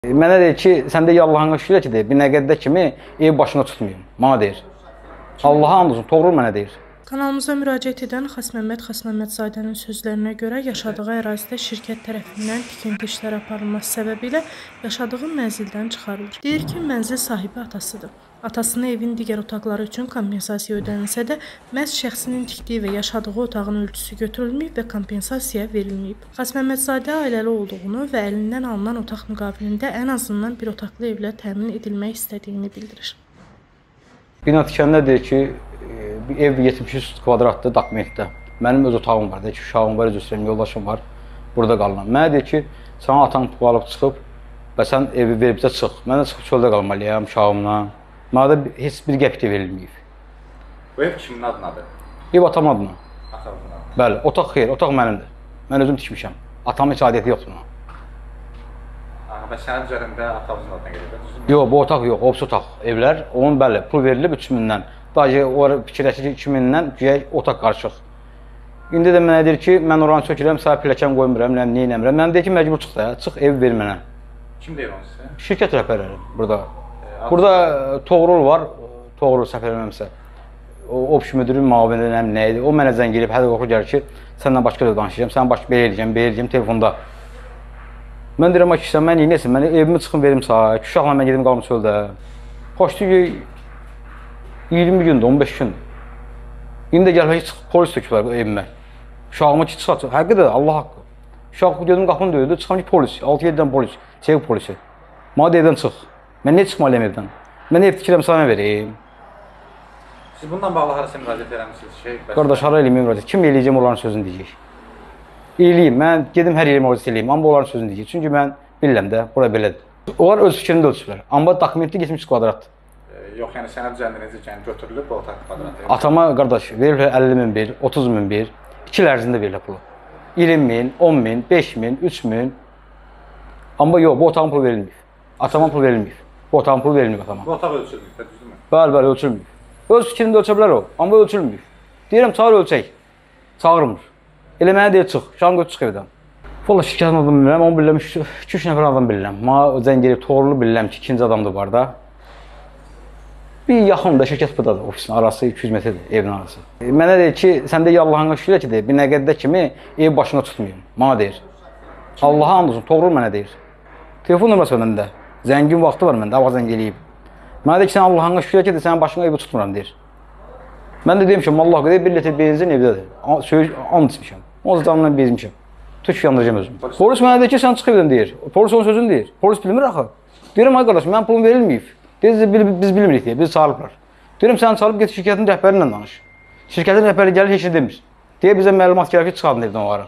Mənə deyir ki, sən də Allahın şükür ki, deyir, bir nə qədər kimi ev başına tutmayım. Mənə deyir. Allaha and olsun, Toğrul mənə deyir. Kanalımıza müraciət edən Xasməmmədzadənin sözlərinə görə yaşadığı ərazidə şirkət tərəfindən tikinti işləri aparılması səbəbilə yaşadığı mənzildən çıxarılır. Deyir ki, mənzil sahibi atasıdır. Atasına evin digər otaqları üçün kompensasiya ödənilsə də, məhz şəxsinin tikdiyi və yaşadığı otağın ölçüsü götürülməyib və kompensasiya verilməyib. Xasməmmədzadə ailəli olduğunu və əlindən alınan otaq müqabilində ən azından bir otaqlı evlə təmin edilmək istədiyini bildirir. Bina tikəndə deyir ki, ev 73 kvadratdır dokumentdə. Mənim öz otağım var, deyir ki, uşağım var, öz üstəyim, yoldaşım var, burada qalıram. Mənə deyir ki, sana atan qalıb çıxıb və sən evi verib bizə çıx. Mən də çıxıb çöldə qalmalıyam, uşağımla. Mənə də heç bir qəpik də verilməyib. Bu ev kimin adınadır? Ev atam adına. Atam adına. Bəli, otaq xeyr, otaq mənimdir. Mən özüm tikmişəm. Atamın heç adiyyəti yoxdur buna. Və sənin üzərində atamızın adına gedir. Yox, bu otaq yox, obsi otaq, evlər. Onun bəli, pul verilib 3000-dən. Daha o fikirləşir ki, 2000-dən güya otaq qarışıq. İndi də mənə deyir ki, mən oranı sökürəm, sənə pilləkən qoymuram, nə eləmirəm. Mən deyir ki, məcbur çıx da, çıx ev ver mənə. Kim deyir onu sizə? Şirkət rəhbərləri burada. Burada Toğrul var, Toğrul səhv eləməmsə. O obşi müdürün müavini nə idi? O mənə zəng gəlib, hədə qorxu gəlir ki, səndən başqa da danışacağam, sən başqa belə eləyəcəm telefonda. Mən deyirəm ki, sən mən neynəsin? Mən evimi çıxım verim sağa, uşaqla mən gedim qalım çöldə. Xoşdur ki, 20 gündür, 15 gündür. İndi də gəlmək ki, polis töküblər evimə. Uşağımı ki, çıxaq, həqiqdə Allah haqqı. Uşaq gözüm qapını döyüldü, çıxam ki, polis, 6-7-dən polis, çevik polisi. Mənə evdən çıx. Mən niyə çıxmalıyam evdən? Mən ev tikirəm, sana vereyim. Siz bundan bağlı harasa müraciət eləmişsiniz? Qardaş, hara eləyim müraciət? Kim eləyəcəm, onların sözünü deyəcək. Eləyim, mən gedim hər yeri müraciət eləyim, amma onların sözünü deyəcək. Çünki mən bilirəm də, bura belədir. Onlar öz fikrini də ölçüblər, amma dokumenti 73 kvadratdır. Yox, yəni sənəd üzərində necə yəni götürülüb bu otaq kvadratı? Atama, qardaş, verirlər 50.000 bir, 30.000 bir, 2 il ərzində verirlər pulu. 20.000, 10.000, 5.000, 3.000. Amma yox, bu otağın pulu verilməyib. Atamın pulu verilməyib. Bu otağın pulu verilməyib atama. Bu otaq ölçülməyib, düzdürmü? Bəli, bəli, ölçülməyib. Öz fikrini də ölçə bilər o, amma ölçülməyib. Deyirəm, çağır ölçək. Çağırmır. Elə mənə deyir, çıx, şan götür çıx evdən. Valla şirkətin adını bilirəm, onu bilirəm, 2-3 nəfər adam bilirəm. Mənə zəng gəlib, Toğrulu bilirəm ki, ikinci adamdır var da. Bir yaxındır, şirkət buradadır, ofisin arası 200 metrdir, evin arası. Mənə deyir ki, sən də Allahın şükür ki, deyir, bir nə qədər kimi ev başına tutmayım. Mənə deyir. Allaha and olsun, Toğrul mənə deyir. Telefon nömrəsi məndə. Zəngin vaxtı var məndə, hava zəng eləyib. Mənə deyir ki, sən Allahın şükür ki, sənin başına evi tutmuram deyir. Mən də deyim ki, Allah qədər 1 litr benzin evdədir. Söyüş and içmişəm. Onun canından bezmişəm. Tük yandıracağım özüm. Polis mənə deyir ki, sən çıx evdən deyir. Polis onun sözünü deyir. Polis bilmir axı. Deyirəm, ay qardaş, mənim pulum verilməyib. Deyir, biz bilmirik deyə, bizi çağırıblar. Deyirəm, sən çağırıb get şirkətin rəhbəri ilə danış. Şirkətin rəhbəri gəlir, heç nə demir. Deyə bizə məlumat gəlir ki, çıxardın evdən onları.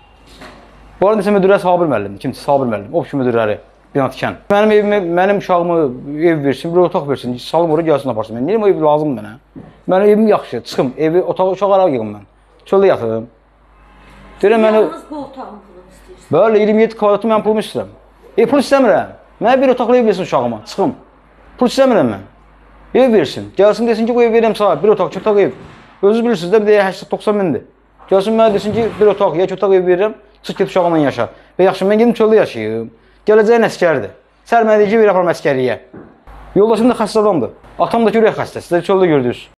Bu arada isə müdürə Sabir müəllimdir. Kimdir? Sabir müəllim. Obşi müdürləri. Bina tikən. Mənim evimə, mənim uşağımı ev versin, bir otaq versin, salım oraya gəlsin aparsın. Mən niyə o ev lazımdır mənə? Mənim evim yaxşı, çıxım, evi, otağı, uşağı ara yığım mən. Çöldə yatırım. Deyirəm, mənə... Yalnız bu otağın pulunu istəyirsən? Böyle 27 kvadratı mən pulumu istəyirəm. Pul istəmirəm. Mənə bir otaqlı ev versin uşağıma, çıxım. Pul istəmirəm mən. Ev versin. Gəlsin desin ki, bu ev verirəm sağa, bir otaq, 2 otaq ev. Özünüz bilirsiniz də, bir də 80-90 mindir. Gəlsin mənə desin ki, bir otaq, ya 2 otaq ev verirəm, çıx get uşağımla yaşa. Və yaxşı, mən gedim çöldə yaşayayım. Gələcəyin əskərdir. Sər mənə deyir ki, ver aparım əskərliyə. Yoldaşım da xəstə adamdır. Atam da ki, ürək xəstəsi. Siz çöldə gördünüz.